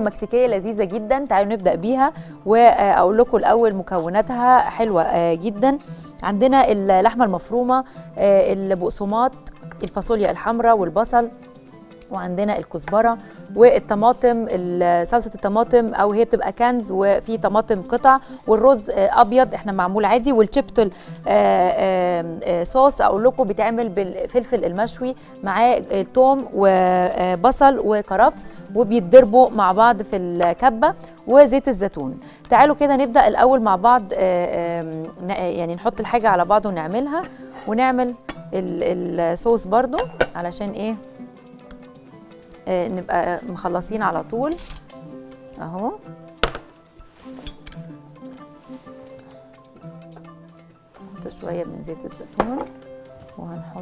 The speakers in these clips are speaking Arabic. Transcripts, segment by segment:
مكسيكيه لذيذه جدا. تعالوا نبدا بيها واقول لكم الاول مكوناتها حلوه جدا. عندنا اللحمه المفرومه، البقسماط، الفاصوليا الحمراء والبصل، وعندنا الكزبره والطماطم، صلصه الطماطم او هي بتبقى كنز وفي طماطم قطع، والرز ابيض احنا معمول عادي، والشيبتل صوص اقول لكم بيتعمل بالفلفل المشوي معاه توم وبصل وكرفس وبيتضربوا مع بعض في الكبه وزيت الزيتون. تعالوا كده نبدا الاول مع بعض، يعني نحط الحاجه على بعض ونعملها، ونعمل الصوص برضو علشان ايه نبقى مخلصين على طول اهو. نحط شويه من زيت الزيتون، وهنحط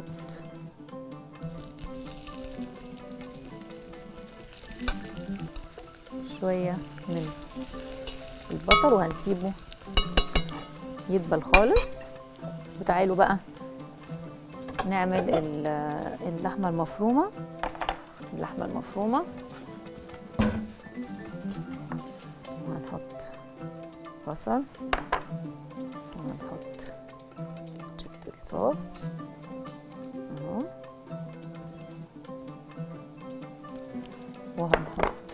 شويه من البصل وهنسيبه يدبل خالص. وتعالوا بقى نعمل اللحمه المفرومه. وهنحط بصل، وهنحط شيبتل صوص اهو، وهنحط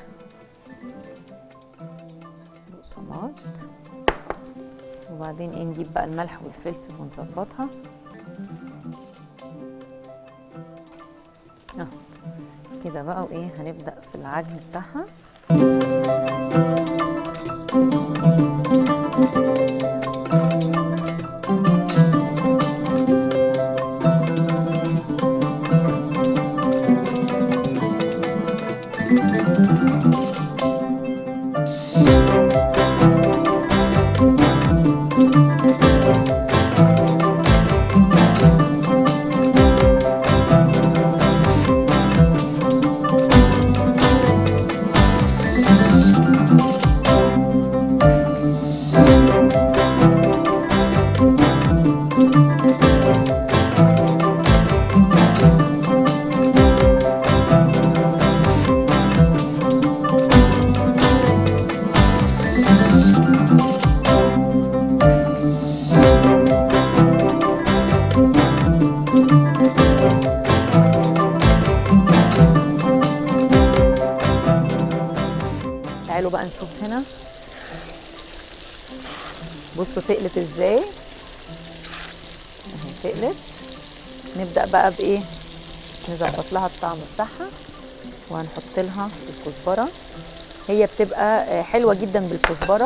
بقسماط، وبعدين نجيب بقى الملح والفلفل ونظبطها اهو كده بقى. وايه هنبدأ في العجن بتاعها. تعالوا بقى نشوف هنا، بصوا تقلت ازاي اهي، تقلت. نبدأ بقى بايه، نظبط لها الطعم بتاعها، وهنحط لها الكزبرة. هي بتبقى حلوة جدا بالكزبرة.